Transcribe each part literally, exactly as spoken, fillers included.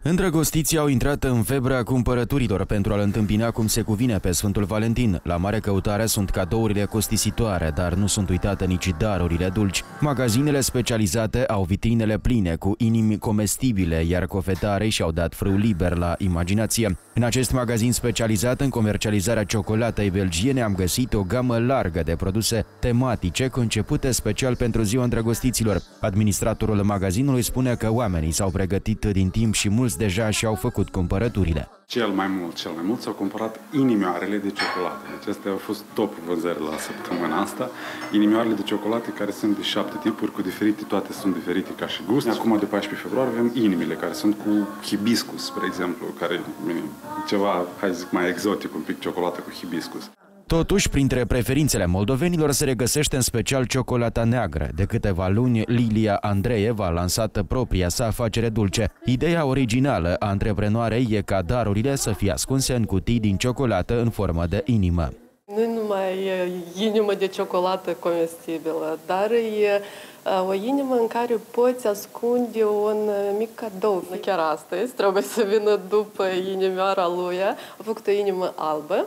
Îndrăgostiții au intrat în febra cumpărăturilor pentru a-l întâmpina cum se cuvine pe Sfântul Valentin. La mare căutare sunt cadourile costisitoare, dar nu sunt uitate nici darurile dulci. Magazinele specializate au vitrinele pline cu inimi comestibile, iar cofetarii și-au dat frâu liber la imaginație. În acest magazin specializat în comercializarea ciocolatei belgiene am găsit o gamă largă de produse tematice concepute special pentru ziua îndrăgostiților. Administratorul magazinului spune că oamenii s-au pregătit din timp și mulți deja și-au făcut cumpărăturile. Cel mai mult, cel mai mult s-au cumpărat inimioarele de ciocolată. Deci astea au fost top vânzări la săptămâna asta. Inimioarele de ciocolată care sunt de șapte tipuri, cu diferite, toate sunt diferite ca și gust. Acum de paisprezece februarie avem inimile care sunt cu hibiscus, spre exemplu, care e ceva, hai să zic, mai exotic, un pic ciocolată cu hibiscus. Totuși, printre preferințele moldovenilor se regăsește în special ciocolata neagră. De câteva luni, Lilia Andreeva a lansat propria sa afacere dulce. Ideea originală a antreprenoarei e ca darurile să fie ascunse în cutii din ciocolată în formă de inimă. Nu numai inimă de ciocolată comestibilă, dar e o inimă în care poți ascunde un mic cadou. Chiar astăzi trebuie să vină după inimioara lui, a făcut o inimă albă.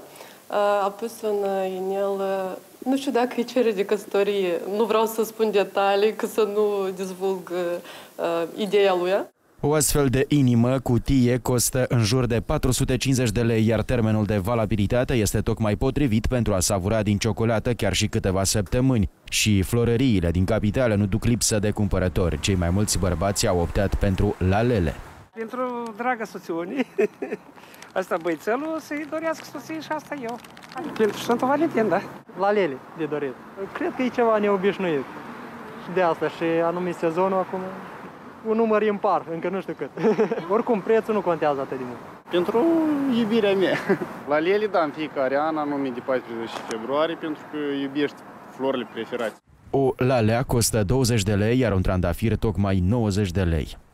A pus în inel, nu știu dacă îi cere de căsătorie, nu vreau să spun detalii, că să nu dezvulg uh, ideea lui. O astfel de inimă cutie costă în jur de patru sute cincizeci de lei, iar termenul de valabilitate este tocmai potrivit pentru a savura din ciocolată chiar și câteva săptămâni. Și florăriile din capitală nu duc lipsă de cumpărători. Cei mai mulți bărbați au optat pentru lalele. Pentru draga soțiunii, asta băițelul să-i dorească soției și asta eu. Pentru Sfântul Valentin, da? Lalele de dorit. Cred că e ceva neobișnuit. Și de asta și anumit sezonul acum, un număr impar, încă nu știu cât. Oricum, prețul nu contează atât de mult. Pentru iubirea mea. Lalele, da, în fiecare an, anume de paisprezece februarie, pentru că iubești florile preferate. O lalea costă douăzeci de lei, iar un trandafir tocmai nouăzeci de lei.